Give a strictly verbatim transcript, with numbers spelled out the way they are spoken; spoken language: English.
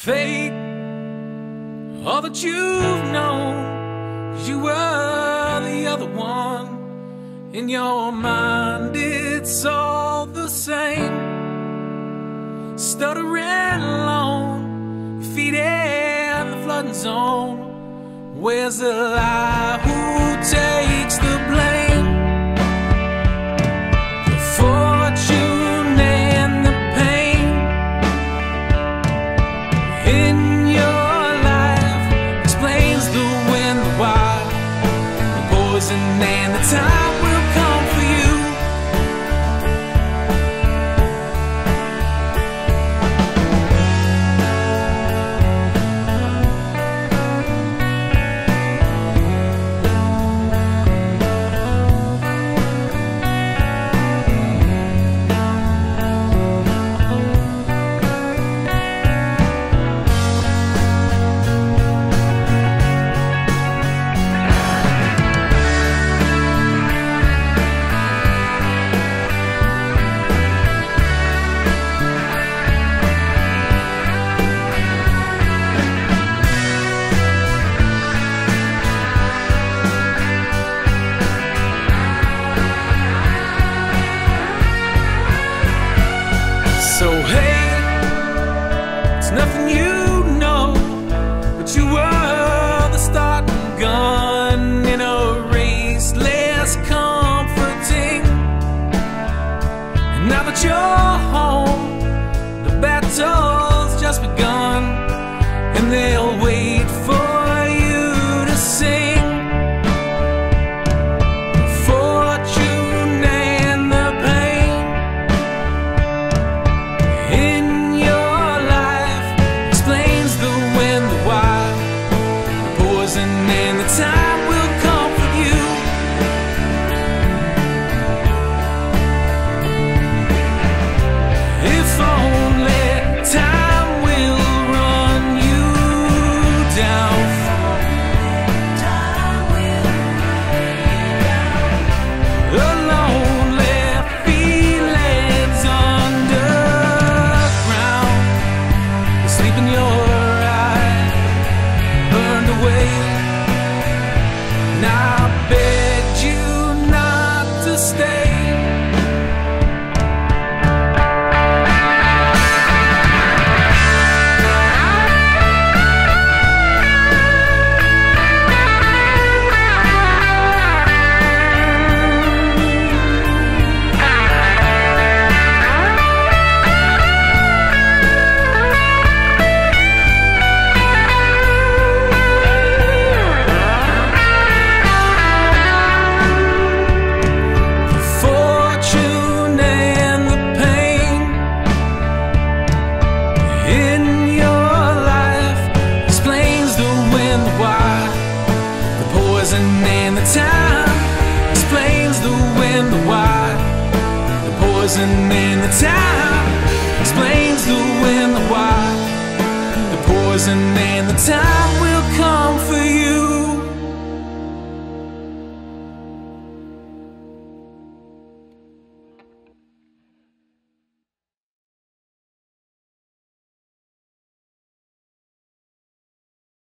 fate, all that you've known, 'cause you were the other one. In your mind it's all the same, stuttering alone, your feet in the flooding zone. Where's the lie? Who takes the blame? The fortune and the pain in your life explains the when, the why, the poison and the time will come for you. So hey, it's nothing you know, but you were the starting gun in a race less comforting. And now that you're home, the battle's just begun, and they'll wait for you to sing. The fortune and the pain in your life explains the when, the why, the poison and the time will comfort you. If only time will run you down. Time will run you down. A lonely feelings underground. The sleep in your eye burned away. And I begged you not to stay. The fortune and the pain in your life explains the when, the why, the poison and the time explains the when, the why, the poison and the time explains the when, the why, the poison and the time will come for you.